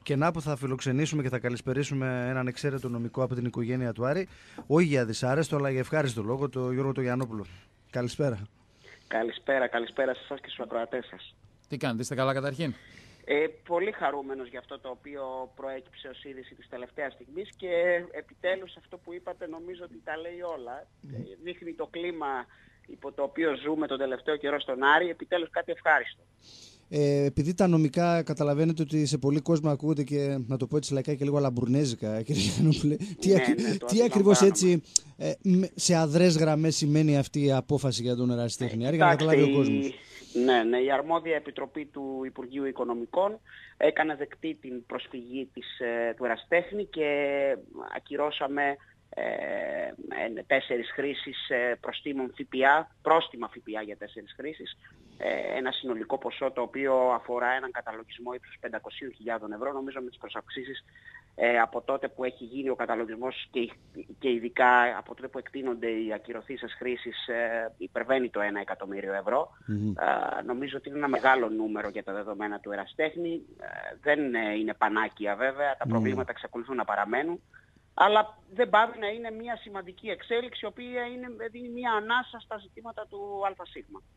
Και να που θα φιλοξενήσουμε και θα καλησπερίσουμε έναν εξαίρετο νομικό από την οικογένεια του Άρη, όχι για δυσάρεστο αλλά για ευχάριστο λόγο, τον Γιώργο τον Γιαννόπουλο. Καλησπέρα. Καλησπέρα σε εσάς και στους ακροατές σας. Τι κάνετε, είστε καλά καταρχήν? Πολύ χαρούμενος για αυτό το οποίο προέκυψε ως είδηση της τελευταίας στιγμής και επιτέλους αυτό που είπατε νομίζω ότι τα λέει όλα. Δείχνει το κλίμα υπό το οποίο ζούμε τον τελευταίο καιρό στον Άρη, επιτέλους κάτι ευχάριστο. Επειδή τα νομικά καταλαβαίνετε ότι σε πολλοί κόσμο ακούγονται και να το πω έτσι λαϊκά και λίγο αλαμπουρνέζικα, κύριε Γιαννόπουλε, τι ακριβώς έτσι σε αδρές γραμμές σημαίνει αυτή η απόφαση για τον ερασιτέχνη Άρη, για να καταλάβει ο κόσμος? Ναι, η αρμόδια επιτροπή του Υπουργείου Οικονομικών έκανε δεκτή την προσφυγή του ερασιτέχνη και ακυρώσαμε 4 χρήσεις πρόστιμα ΦΠΑ για 4 χρήσεις, ένα συνολικό ποσό το οποίο αφορά έναν καταλογισμό ύψους 500.000 ευρώ, νομίζω με τις προσαυξήσεις από τότε που έχει γίνει ο καταλογισμός και ειδικά από τότε που εκτείνονται οι ακυρωθήσεις χρήσεις υπερβαίνει το 1 εκατομμύριο ευρώ. Νομίζω ότι είναι ένα μεγάλο νούμερο για τα δεδομένα του ερασιτέχνη. Δεν είναι πανάκια βέβαια, τα προβλήματα εξακολουθούν να παραμένουν. Αλλά δεν πάβει να είναι μια σημαντική εξέλιξη, η οποία δίνει μια ανάσα στα ζητήματα του ΑΣ.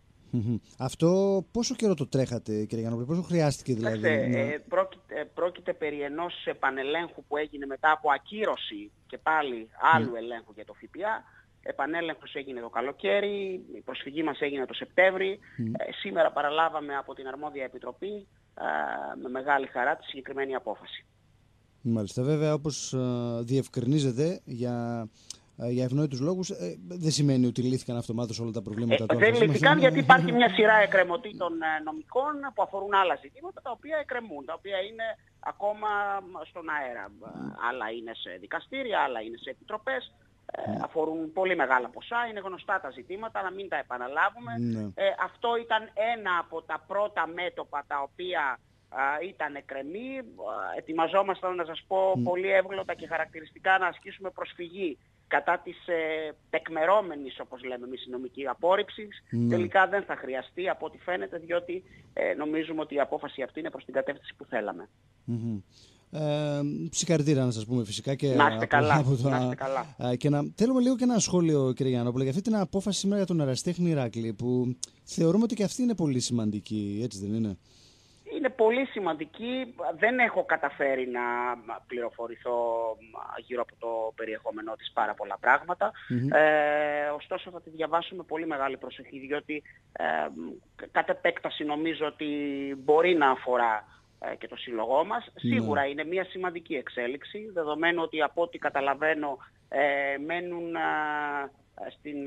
Αυτό πόσο καιρό το τρέχατε, κύριε Γιαννόπουλε, πόσο χρειάστηκε δηλαδή? Πρόκειται περί ενός επανελέγχου που έγινε μετά από ακύρωση και πάλι άλλου ελέγχου για το ΦΠΑ. Επανέλεγχος έγινε το καλοκαίρι, η προσφυγή μας έγινε το Σεπτέμβρη. Σήμερα παραλάβαμε από την αρμόδια επιτροπή με μεγάλη χαρά τη συγκεκριμένη απόφαση. Μάλιστα, βέβαια, όπως διευκρινίζεται για ευνόητους λόγους, δεν σημαίνει ότι λύθηκαν αυτομάτως όλα τα προβλήματα του. Δεν λύθηκαν γιατί υπάρχει μια σειρά εκκρεμωτήτων νομικών που αφορούν άλλα ζητήματα τα οποία εκκρεμούν, τα οποία είναι ακόμα στον αέρα. Άλλα είναι σε δικαστήρια, άλλα είναι σε επιτροπές. Αφορούν πολύ μεγάλα ποσά, είναι γνωστά τα ζητήματα, αλλά μην τα επαναλάβουμε. Αυτό ήταν ένα από τα πρώτα μέτωπα τα οποία ήταν εκκρεμή. Ετοιμαζόμασταν, να σας πω πολύ εύγλωτα και χαρακτηριστικά, να ασκήσουμε προσφυγή κατά της τεκμερώμενης, όπως λέμε εμείς, νομική απόρριψης. Τελικά δεν θα χρειαστεί από ό,τι φαίνεται, διότι νομίζουμε ότι η απόφαση αυτή είναι προς την κατεύθυνση που θέλαμε. Συγχαρητήρια να σας πούμε φυσικά και να είστε καλά. Και θέλουμε λίγο και ένα σχόλιο, κύριε Γιαννόπουλε, για αυτή την απόφαση σήμερα για τον ερασιτέχνη Ηράκλη, που θεωρούμε ότι και αυτή είναι πολύ σημαντική, έτσι δεν είναι? Είναι πολύ σημαντική. Δεν έχω καταφέρει να πληροφορηθώ γύρω από το περιεχόμενό της πάρα πολλά πράγματα. Ωστόσο θα τη διαβάσω με πολύ μεγάλη προσοχή, διότι κατ' επέκταση νομίζω ότι μπορεί να αφορά και το σύλλογό μας. Σίγουρα είναι μια σημαντική εξέλιξη, δεδομένου ότι από ό,τι καταλαβαίνω μένουν στην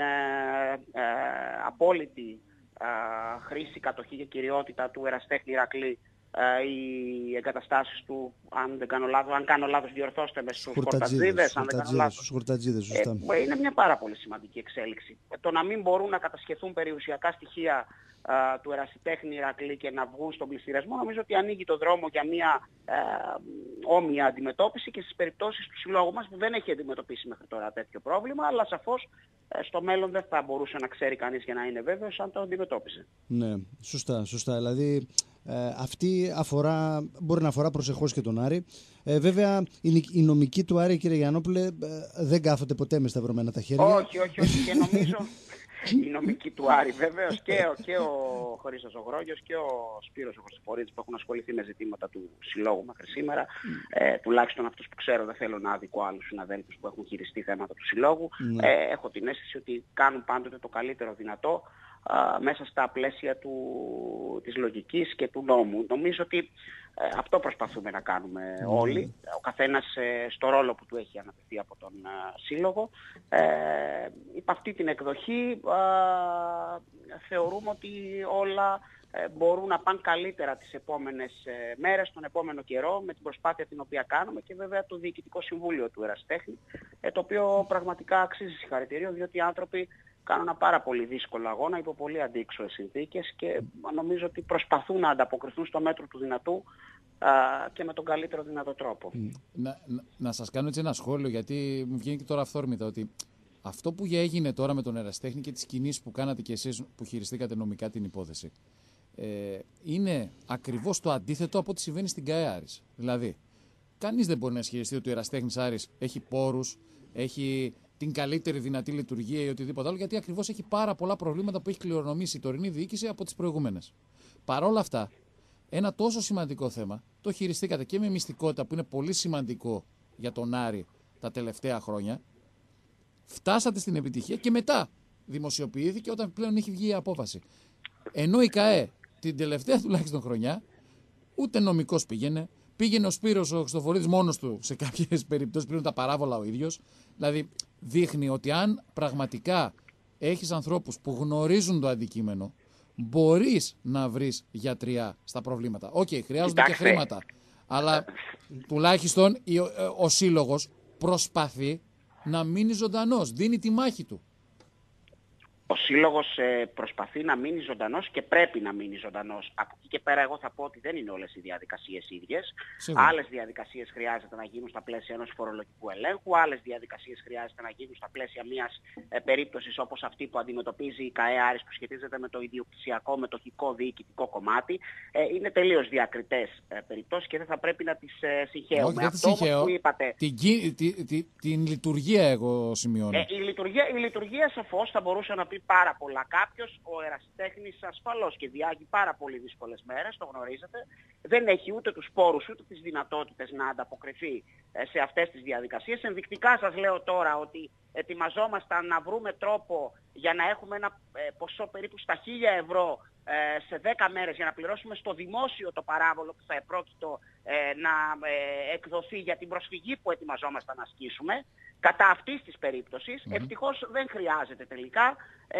απόλυτη χρήση, κατοχή και κυριότητα του ερασιτέχνη Ηρακλή οι εγκαταστάσεις του, αν κάνω λάθος διορθώστε με, στους Χορτατζίδες. Είναι μια πάρα πολύ σημαντική εξέλιξη. Το να μην μπορούν να κατασχεθούν περιουσιακά στοιχεία του ερασιτέχνη Ηρακλή και να βγουν στον πληστηριασμό, νομίζω ότι ανοίγει το δρόμο για μια όμοια αντιμετώπιση και στις περιπτώσεις του συλλόγου μας, που δεν έχει αντιμετωπίσει μέχρι τώρα τέτοιο πρόβλημα, αλλά σαφώς στο μέλλον δεν θα μπορούσε να ξέρει κανείς και να είναι βέβαιος αν το αντιμετώπισε. Ναι, σωστά. Δηλαδή αυτή μπορεί να αφορά προσεχώς και τον Άρη. Βέβαια η νομική του Άρη, κύριε Γιαννόπουλε, δεν κάθονται ποτέ με σταυρωμένα τα χέρια. Όχι. Και νομίζω η νομική του Άρη βεβαίως και ο Χρήστος ο Γρόγιος και ο Σπύρος ο Χρυσοφορίδης που έχουν ασχοληθεί με ζητήματα του συλλόγου μέχρι σήμερα, τουλάχιστον αυτούς που ξέρω, δεν θέλω να άδικο άλλους συναδέλφους που έχουν χειριστεί θέματα του συλλόγου, έχω την αίσθηση ότι κάνουν πάντοτε το καλύτερο δυνατό μέσα στα πλαίσια της λογικής και του νόμου. Νομίζω ότι αυτό προσπαθούμε να κάνουμε όλοι, ο καθένας στο ρόλο που του έχει αναπτυχθεί από τον Σύλλογο. Υπ' αυτή την εκδοχή θεωρούμε ότι όλα μπορούν να πάνε καλύτερα τις επόμενες μέρες, τον επόμενο καιρό, με την προσπάθεια την οποία κάνουμε και βέβαια το Διοικητικό Συμβούλιο του Ερασιτέχνη, το οποίο πραγματικά αξίζει συγχαρητήριο, διότι οι άνθρωποι κάνουν ένα πάρα πολύ δύσκολο αγώνα υπό πολύ αντίξωες συνθήκες και νομίζω ότι προσπαθούν να ανταποκριθούν στο μέτρο του δυνατού και με τον καλύτερο δυνατό τρόπο. Να σας κάνω έτσι ένα σχόλιο, γιατί μου βγαίνει και τώρα αυθόρμητα ότι αυτό που έγινε τώρα με τον ερασιτέχνη και τις κινήσεις που κάνατε και εσείς που χειριστήκατε νομικά την υπόθεση είναι ακριβώς το αντίθετο από ό,τι συμβαίνει στην ΚΑΕ Άρης. Δηλαδή, κανείς δεν μπορεί να ισχυριστεί ότι ο Εραστέχνης Άρης έχει πόρους, έχει την καλύτερη δυνατή λειτουργία ή οτιδήποτε άλλο, γιατί ακριβώς έχει πάρα πολλά προβλήματα που έχει κληρονομήσει η τωρινή διοίκηση από τις προηγούμενες. Παρ' όλα αυτά, ένα τόσο σημαντικό θέμα το χειριστήκατε και με μυστικότητα που είναι πολύ σημαντικό για τον Άρη τα τελευταία χρόνια. Φτάσατε στην επιτυχία και μετά δημοσιοποιήθηκε όταν πλέον έχει βγει η απόφαση. Ενώ η ΚΑΕ την τελευταία τουλάχιστον χρονιά ούτε νομικός πήγαινε. Πήγαινε ο Σπύρος ο Χριστοφορίδης μόνος του σε κάποιες περιπτώσεις, πλήρων τα παράβολα ο ίδιος. Δηλαδή δείχνει ότι αν πραγματικά έχεις ανθρώπους που γνωρίζουν το αντικείμενο, μπορείς να βρεις γιατριά στα προβλήματα. Οκ, χρειάζονται και χρήματα. Αλλά τουλάχιστον ο σύλλογος προσπαθεί να μείνει ζωντανός, δίνει τη μάχη του. Ο σύλλογος προσπαθεί να μείνει ζωντανός και πρέπει να μείνει ζωντανός. Από εκεί και πέρα εγώ θα πω ότι δεν είναι όλες οι διαδικασίες ίδιες. Άλλες διαδικασίες χρειάζεται να γίνουν στα πλαίσια ενός φορολογικού ελέγχου, άλλες διαδικασίες χρειάζεται να γίνουν στα πλαίσια μιας περίπτωσης όπως αυτή που αντιμετωπίζει η ΚΑΕ Άρης που σχετίζεται με το ιδιοκτησιακό, μετοχικό, διοικητικό κομμάτι. Είναι τελείως διακριτές περιπτώσεις και δεν θα πρέπει να τις συγχαίουμε. Όχι, δεν τις συγχαίω. Την λειτουργία εγώ σημειώνω. Η λειτουργία σαφώς θα μπορούσε να πει πάρα πολλά. Κάποιος, ο ερασιτέχνης ασφαλώς και διάγει πάρα πολύ δύσκολες μέρες, το γνωρίζετε. Δεν έχει ούτε τους πόρους ούτε τις δυνατότητες να ανταποκριθεί σε αυτές τις διαδικασίες. Ενδεικτικά σας λέω τώρα ότι ετοιμαζόμασταν να βρούμε τρόπο για να έχουμε ένα ποσό περίπου στα 1.000 ευρώ σε 10 μέρες για να πληρώσουμε στο δημόσιο το παράβολο που θα επρόκειτο να εκδοθεί για την προσφυγή που ετοιμαζόμασταν να ασκήσουμε. Κατά αυτής της περίπτωσης, ευτυχώς δεν χρειάζεται τελικά.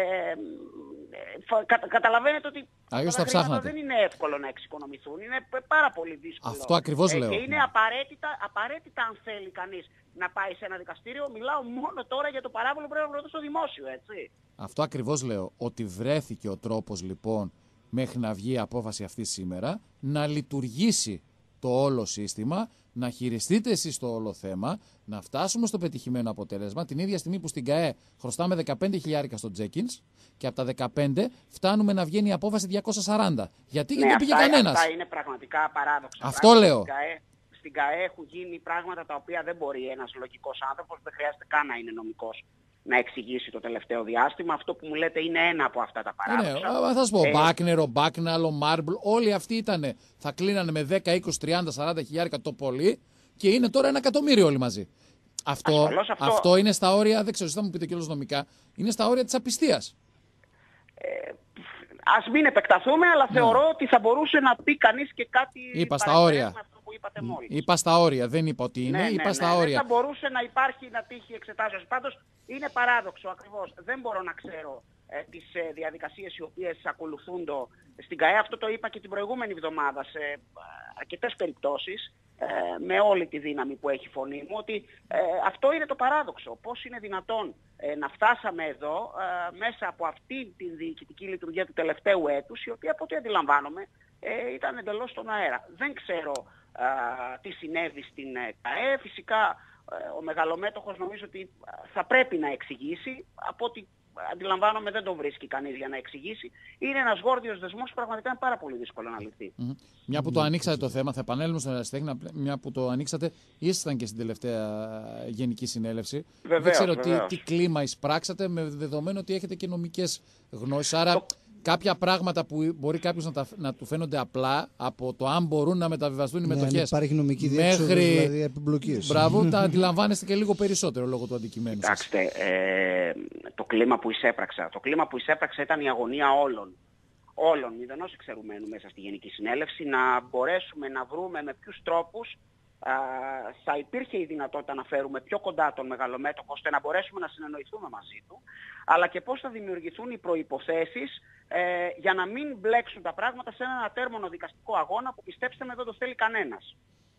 Καταλαβαίνετε ότι τα χρήματα δεν είναι εύκολο να εξοικονομηθούν. Είναι πάρα πολύ δύσκολο. Αυτό ακριβώς λέω. Και είναι απαραίτητα αν θέλει κανείς να πάει σε ένα δικαστήριο. Μιλάω μόνο τώρα για το παράβολο που πρέπει να βρω στο δημόσιο, έτσι. Αυτό ακριβώς λέω. Ότι βρέθηκε ο τρόπος λοιπόν μέχρι να βγει η απόφαση αυτή σήμερα να λειτουργήσει το όλο σύστημα, να χειριστείτε εσείς το όλο θέμα, να φτάσουμε στο πετυχημένο αποτέλεσμα την ίδια στιγμή που στην ΚΑΕ χρωστάμε 15.000 στο Τζέκινς και από τα 15 φτάνουμε να βγαίνει η απόφαση 240. Γιατί δεν πήγε κανένας. Αυτά είναι πραγματικά παράδοξα. Αυτό λέω. Στην ΚΑΕ έχουν γίνει πράγματα τα οποία δεν μπορεί ένας λογικός άνθρωπος, δεν χρειάζεται καν να είναι νομικός, να εξηγήσει το τελευταίο διάστημα. Αυτό που μου λέτε είναι ένα από αυτά τα παράδοξα. Ναι, θα σας πω, Μπάκνερο, Μπάκναλο, Μάρμπλ, όλοι αυτοί ήτανε, θα κλείνανε με 10, 20, 30, 40 χιλιάρικα το πολύ και είναι τώρα 1 εκατομμύριο όλοι μαζί. Αυτό είναι στα όρια, δεν ξέρω, θα μου πείτε κιόλας νομικά, είναι στα όρια της απιστίας. Ας μην επεκταθούμε, αλλά θεωρώ ότι θα μπορούσε να πει κανείς και κάτι. Είπα στα όρια. Που είπατε μόλις. Είπα στα όρια, δεν είπα ότι είναι, είπα στα όρια. Δεν θα μπορούσε να υπάρχει, να τύχει εξετάσεως. Πάντως είναι παράδοξο ακριβώς. Δεν μπορώ να ξέρω τις διαδικασίες οι οποίες ακολουθούνται στην ΚΑΕ. Αυτό το είπα και την προηγούμενη εβδομάδα σε αρκετές περιπτώσεις, με όλη τη δύναμη που έχει η φωνή μου, ότι αυτό είναι το παράδοξο. Πώς είναι δυνατόν να φτάσαμε εδώ μέσα από αυτή τη διοικητική λειτουργία του τελευταίου έτους, η οποία από ό,τι αντιλαμβάνομαι ήταν εντελώς στον αέρα. Δεν ξέρω τι συνέβη στην ΚΑΕ. Φυσικά ο μεγαλομέτωχος νομίζω ότι θα πρέπει να εξηγήσει. Από ό,τι αντιλαμβάνομαι δεν τον βρίσκει κανείς για να εξηγήσει. Είναι ένας γόρδιος δεσμός που πραγματικά είναι πάρα πολύ δύσκολο να λυθεί. Μια που το ανοίξατε το θέμα, θα επανέλθουμε στον ερασιτέχνη. Μια που το ανοίξατε, ήσασταν και στην τελευταία Γενική Συνέλευση. Βεβαίως, δεν ξέρω τι κλίμα εισπράξατε, με δεδομένο ότι έχετε και νομικές γνώσεις. Άρα κάποια πράγματα που μπορεί κάποιος να του φαίνονται απλά, από το αν μπορούν να μεταβιβαστούν οι μετοχές. Αν υπάρχει νομική διέξοδος, δηλαδή επιπλοκής. Μπράβο, τα αντιλαμβάνεστε και λίγο περισσότερο λόγω του αντικειμένου. Κοιτάξτε, το κλίμα που εισέπραξα ήταν η αγωνία όλων, μηδενός εξαιρουμένου μέσα στη Γενική Συνέλευση, να μπορέσουμε να βρούμε με ποιους τρόπους θα υπήρχε η δυνατότητα να φέρουμε πιο κοντά τον μεγαλομέτωχο ώστε να μπορέσουμε να συνεννοηθούμε μαζί του, αλλά και πώς θα δημιουργηθούν οι προϋποθέσεις για να μην μπλέξουν τα πράγματα σε έναν ατέρμονο δικαστικό αγώνα που, πιστέψτε με, δεν το θέλει κανένας.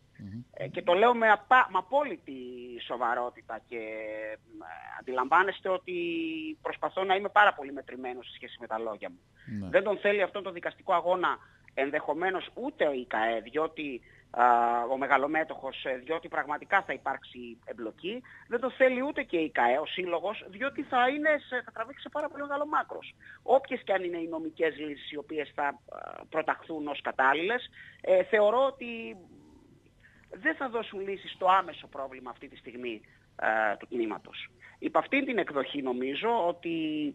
Και το λέω με απόλυτη σοβαρότητα και αντιλαμβάνεστε ότι προσπαθώ να είμαι πάρα πολύ μετρημένος σε σχέση με τα λόγια μου. Δεν τον θέλει αυτόν τον δικαστικό αγώνα ενδεχομένως ούτε η ΚΑΕ, διότι ο μεγαλομέτωχος, διότι πραγματικά θα υπάρξει εμπλοκή. Δεν το θέλει ούτε και η ΚΑΕ, ο σύλλογος, διότι θα τραβήξει σε πάρα πολύ μεγάλο μάκρος. Όποιες και αν είναι οι νομικές λύσεις οι οποίες θα προταχθούν ως κατάλληλες, θεωρώ ότι δεν θα δώσουν λύση στο άμεσο πρόβλημα αυτή τη στιγμή του κινήματος. Υπ' αυτή την εκδοχή νομίζω ότι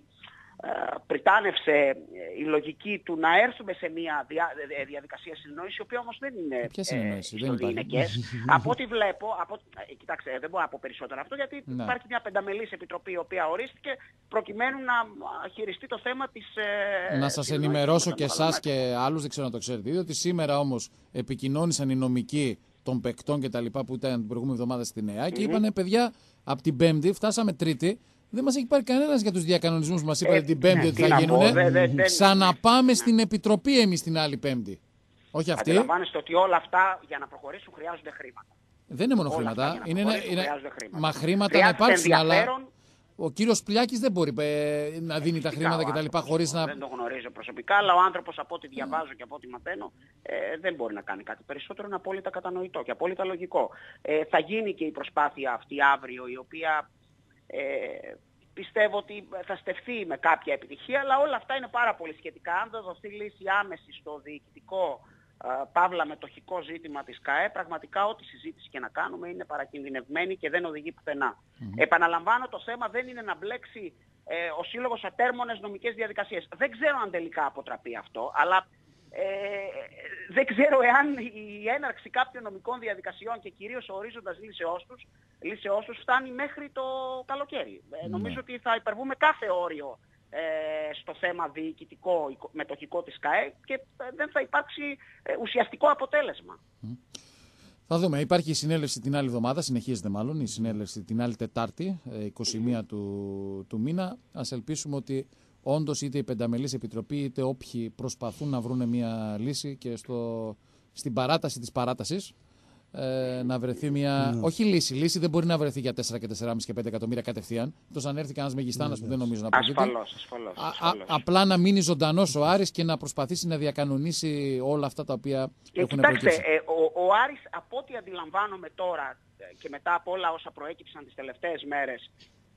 πριτάνευσε η λογική του να έρθουμε σε μια διαδικασία συνεννόησης, η οποία όμως δεν είναι ιστοδιειναικές. Από ό,τι βλέπω, κοιτάξτε, δεν μπορώ να πω περισσότερο αυτό, γιατί υπάρχει μια πενταμελής επιτροπή η οποία ορίστηκε προκειμένου να χειριστεί το θέμα της... Να σας ενημερώσω και εσάς και άλλους, δεν ξέρω να το ξέρετε, ότι σήμερα όμως επικοινώνησαν οι νομικοί των παικτών και τα λοιπά που ήταν την προηγούμενη εβδομάδα στην ΕΑ και είπανε, παιδιά, από την Πέμπτη φτάσαμε Τρίτη. Δεν μας έχει πάρει κανένας για τους διακανονισμούς που μας είπατε την Πέμπτη ότι θα γίνουν. Ξαναπάμε στην Επιτροπή εμείς την άλλη Πέμπτη. Όχι αυτή. Αντιλαμβάνεστε ότι όλα αυτά για να προχωρήσουν χρειάζονται χρήματα. Δεν είναι μόνο χρήματα. Μα χρήματα να υπάρξουν, αλλά ο κύριος Πλιάκης δεν μπορεί να δίνει τα χρήματα κτλ. Χωρίς να... Δεν το γνωρίζω προσωπικά, αλλά ο άνθρωπος από ό,τι διαβάζω και από ό,τι μαθαίνω δεν μπορεί να κάνει κάτι περισσότερο. Είναι απόλυτα κατανοητό και απόλυτα λογικό. Θα γίνει και η προσπάθεια αυτή αύριο, η οποία... πιστεύω ότι θα στεφθεί με κάποια επιτυχία, αλλά όλα αυτά είναι πάρα πολύ σχετικά. Αν δεν δοθεί λύση άμεση στο διοικητικό παύλα μετοχικό ζήτημα της ΚΑΕ, πραγματικά ό,τι συζήτηση και να κάνουμε είναι παρακινδυνευμένη και δεν οδηγεί πουθενά. Επαναλαμβάνω, το θέμα δεν είναι να μπλέξει ο Σύλλογος ατέρμονες νομικές διαδικασίες. Δεν ξέρω αν τελικά αποτραπεί αυτό, αλλά δεν ξέρω εάν η έναρξη κάποιων νομικών διαδικασιών και κυρίως ο ορίζοντας λύσεώς τους φτάνει μέχρι το καλοκαίρι. Νομίζω ότι θα υπερβούμε κάθε όριο στο θέμα διοικητικό μετοχικό της ΚΑΕ και δεν θα υπάρξει ουσιαστικό αποτέλεσμα. Θα δούμε. Υπάρχει η συνέλευση την άλλη εβδομάδα, συνεχίζεται μάλλον η συνέλευση την άλλη Τετάρτη, 21 του μήνα. Ας ελπίσουμε ότι όντως είτε η πενταμελής επιτροπή είτε όποιοι προσπαθούν να βρουν μια λύση και στην παράταση της παράτασης να βρεθεί μια... Όχι λύση. Λύση δεν μπορεί να βρεθεί για 4 και 4,5 και 5 εκατομμύρια κατευθείαν. Εκτός αν έρθει κανένας μεγιστάνας που δεν νομίζω να προκύπτει. Ασφαλώς. Απλά να μείνει ζωντανός ο Άρης και να προσπαθήσει να διακανονίσει όλα αυτά τα οποία έχουν προκύψει. Κοιτάξτε, ο Άρης από ό,τι αντιλαμβάνομαι τώρα και μετά από όλα όσα προέκυψαν τις τελευταίες μέρες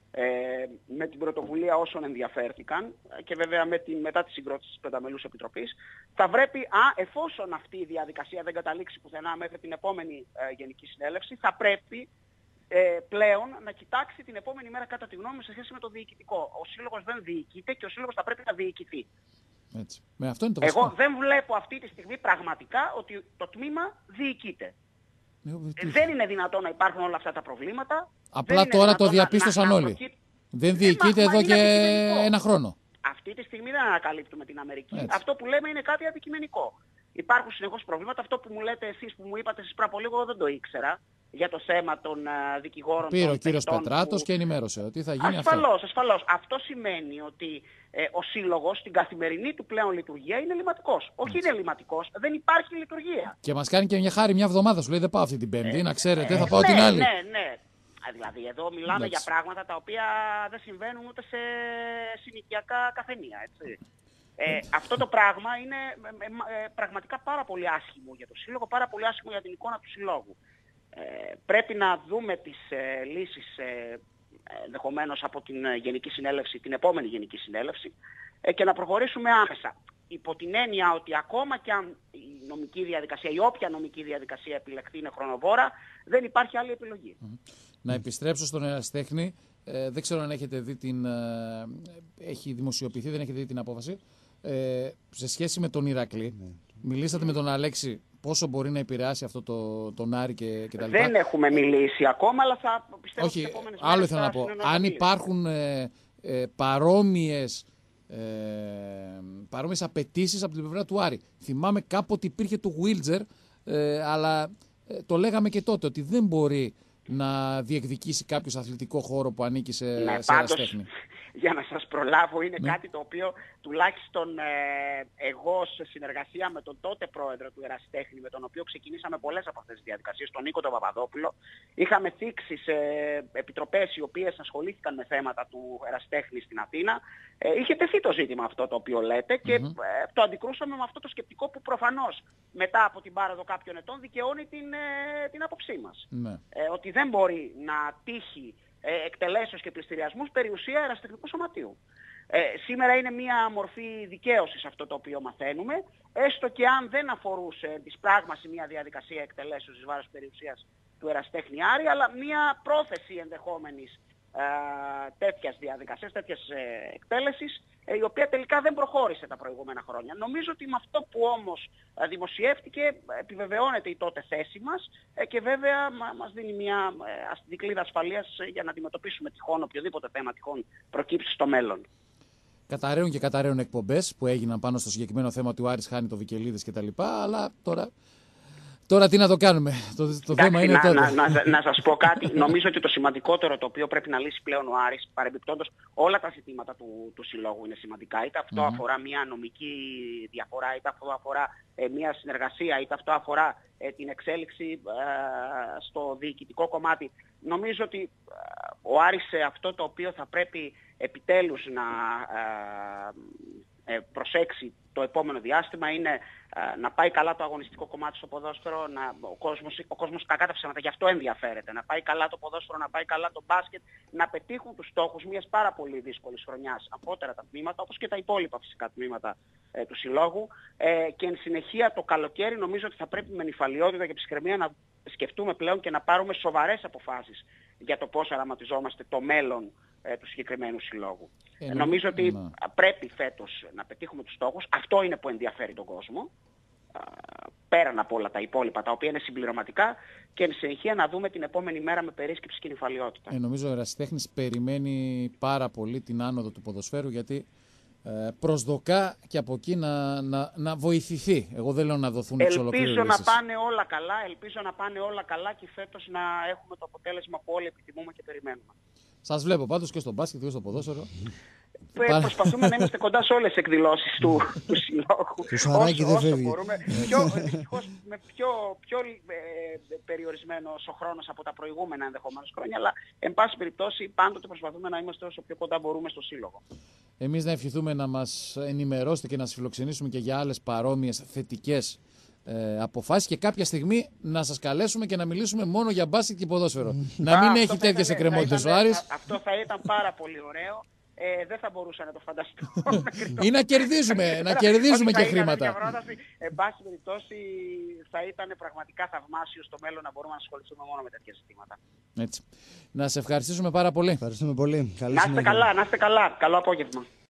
με την πρωτοβουλία όσων ενδιαφέρθηκαν και βέβαια μετά τη συγκρότηση της Πενταμελούς Επιτροπής θα πρέπει, εφόσον αυτή η διαδικασία δεν καταλήξει πουθενά μέχρι την επόμενη Γενική Συνέλευση, θα πρέπει πλέον να κοιτάξει την επόμενη μέρα κατά τη γνώμη μου σε σχέση με το διοικητικό. Ο Σύλλογος δεν διοικείται και ο Σύλλογος θα πρέπει να διοικηθεί. Έτσι. Με αυτό είναι το βασικό. Εγώ δεν βλέπω αυτή τη στιγμή πραγματικά ότι το τμήμα διοικείται. Δεν είναι δυνατόν να υπάρχουν όλα αυτά τα προβλήματα. Απλά τώρα το διαπίστωσαν όλοι. Δεν διοικείται εδώ και ένα χρόνο. Αυτή τη στιγμή δεν ανακαλύπτουμε την Αμερική. Έτσι. Αυτό που λέμε είναι κάτι αντικειμενικό. Υπάρχουν συνεχώς προβλήματα. Αυτό που μου λέτε εσείς, που μου είπατε εσείς πριν από λίγο, δεν το ήξερα. Για το θέμα των δικηγόρων. Πήρε ο κύριος Πετράτος και ενημέρωσε ότι θα γίνει ασφαλώς. Αυτό σημαίνει ότι ο Σύλλογος στην καθημερινή του πλέον λειτουργία είναι ελληματικός. Όχι είναι ελληματικός, δεν υπάρχει λειτουργία. Και μας κάνει και μια χάρη μια εβδομάδα. Σου λέει δεν πάω αυτή την Πέμπτη, να ξέρετε, θα πάω την άλλη. Ναι. Δηλαδή εδώ μιλάμε για πράγματα τα οποία δεν συμβαίνουν ούτε σε συνοικιακά καφενεία, έτσι. Αυτό το πράγμα είναι πραγματικά πάρα πολύ άσχημο για το Σύλλογο, πάρα πολύ άσχημο για την εικόνα του Συλλόγου. Πρέπει να δούμε τις λύσεις ενδεχομένως από την Γενική Συνέλευση, την επόμενη Γενική Συνέλευση και να προχωρήσουμε άμεσα. Υπό την έννοια ότι ακόμα και αν η νομική διαδικασία, η όποια νομική διαδικασία επιλεκτεί είναι χρονοβόρα, δεν υπάρχει άλλη επιλογή. Να επιστρέψω στον Ερασιτέχνη. Δεν ξέρω αν έχετε δει έχει δημοσιοποιηθεί, δεν έχετε δει την απόφαση. Σε σχέση με τον Ηρακλή, μιλήσατε με τον Αλέξη πόσο μπορεί να επηρεάσει αυτό τον Άρη και τα λοιπά. Δεν έχουμε μιλήσει ακόμα, αλλά θα πιστεύω ότι τις επόμενες μέρες. Άλλο ήθελα να πω. Αν υπάρχουν παρόμοιες απαιτήσεις από την πλευρά του Άρη. Θυμάμαι κάποτε υπήρχε το Wiltshire, αλλά το λέγαμε και τότε ότι δεν μπορεί να διεκδικήσει κάποιος αθλητικό χώρο που ανήκει σε ερασιτέχνη. Για να σας προλάβω, είναι κάτι το οποίο τουλάχιστον εγώ σε συνεργασία με τον τότε πρόεδρο του Ερασιτέχνη, με τον οποίο ξεκινήσαμε πολλές από αυτές τις διαδικασίες, τον Νίκο τον Παπαδόπουλο, είχαμε θίξει σε επιτροπές οι οποίες ασχολήθηκαν με θέματα του Ερασιτέχνη στην Αθήνα. Είχε τεθεί το ζήτημα αυτό το οποίο λέτε και το αντικρούσαμε με αυτό το σκεπτικό που προφανώς μετά από την πάροδο κάποιων ετών δικαιώνει την άποψή μας. Ότι δεν μπορεί να τύχει εκτελέσεως και πληστηριασμούς περιουσία ερασιτεχνικού σωματείου. Σήμερα είναι μια μορφή δικαίωσης αυτό το οποίο μαθαίνουμε, έστω και αν δεν αφορούσε της πράγμαση μια διαδικασία εκτελέσεως εις βάρος περιουσίας του ερασιτέχνη Άρη, αλλά μια πρόθεση ενδεχόμενης τέτοιας διαδικασίας, τέτοιας εκτέλεσης, η οποία τελικά δεν προχώρησε τα προηγούμενα χρόνια. Νομίζω ότι με αυτό που όμως δημοσιεύτηκε επιβεβαιώνεται η τότε θέση μας και βέβαια μας δίνει μια δικλείδα ασφαλείας για να αντιμετωπίσουμε τυχόν οποιοδήποτε θέμα τυχόν προκύψει στο μέλλον. Καταραίουν και καταραίουν εκπομπές που έγιναν πάνω στο συγκεκριμένο θέμα ότι ο Άρης χάνει το Βικελίδης κτλ. Αλλά τώρα τι να το κάνουμε. Το θέμα είναι τότε. Να σας πω κάτι. Νομίζω ότι το σημαντικότερο το οποίο πρέπει να λύσει πλέον ο Άρης, παρεμπιπτόντως όλα τα ζητήματα του συλλόγου είναι σημαντικά. Είτε αυτό αφορά μια νομική διαφορά, είτε αυτό αφορά μια συνεργασία, είτε αυτό αφορά την εξέλιξη στο διοικητικό κομμάτι. Νομίζω ότι ο Άρης σε αυτό το οποίο θα πρέπει επιτέλους να προσέξει το επόμενο διάστημα είναι να πάει καλά το αγωνιστικό κομμάτι στο ποδόσφαιρο, ο κόσμος κακά τα ψέματα, γι' αυτό ενδιαφέρεται. Να πάει καλά το ποδόσφαιρο, να πάει καλά το μπάσκετ, να πετύχουν τους στόχους μιας πάρα πολύ δύσκολης χρονιάς, απότερα τα τμήματα, όπως και τα υπόλοιπα φυσικά τμήματα του συλλόγου. Και εν συνεχεία το καλοκαίρι νομίζω ότι θα πρέπει με νηφαλιότητα και ψυχραιμία να σκεφτούμε πλέον και να πάρουμε σοβαρές αποφάσεις για το πώς αραματιζόμαστε το μέλλον του συγκεκριμένου συλλόγου. Νομίζω ότι πρέπει φέτος να πετύχουμε τους στόχους. Αυτό είναι που ενδιαφέρει τον κόσμο. Πέραν από όλα τα υπόλοιπα, τα οποία είναι συμπληρωματικά, και εν συνεχεία να δούμε την επόμενη μέρα με περίσκεψη και νηφαλιότητα. Νομίζω ο ερασιτέχνης περιμένει πάρα πολύ την άνοδο του ποδοσφαίρου, γιατί προσδοκά και από εκεί να βοηθηθεί. Εγώ δεν λέω να δοθούν εξ ολοκλήρου λύσεις. Ελπίζω να πάνε όλα καλά και φέτος να έχουμε το αποτέλεσμα που όλοι επιθυμούμε και περιμένουμε. Σας βλέπω πάντως και στο μπάσκετ και στο ποδόσφαιρο. Προσπαθούμε να είμαστε κοντά σε όλες τις εκδηλώσεις του συλλόγου. Το σαράκι δεν φεύγει. Με πιο περιορισμένος ο χρόνος από τα προηγούμενα ενδεχομένως χρόνια, αλλά εν πάση περιπτώσει πάντοτε προσπαθούμε να είμαστε όσο πιο κοντά μπορούμε στο σύλλογο. Εμείς να ευχηθούμε να μας ενημερώσετε και να σας φιλοξενήσουμε και για άλλες παρόμοιες θετικές αποφάσεις και κάποια στιγμή να σας καλέσουμε και να μιλήσουμε μόνο για μπάσκετ και ποδόσφαιρο. Να μην έχει τέτοιες εκκρεμότητες ο Άρης. Αυτό θα ήταν πάρα πολύ ωραίο. Δεν θα μπορούσα να το φανταστώ. Ή να κερδίζουμε και χρήματα. Εν πάση περιπτώσει θα ήταν πραγματικά θαυμάσιο στο μέλλον να μπορούμε να ασχοληθούμε μόνο με τέτοια ζητήματα. Έτσι. Να σε ευχαριστήσουμε πάρα πολύ. Ευχαριστούμε πολύ. Να είστε καλά. Καλό απόγευμα.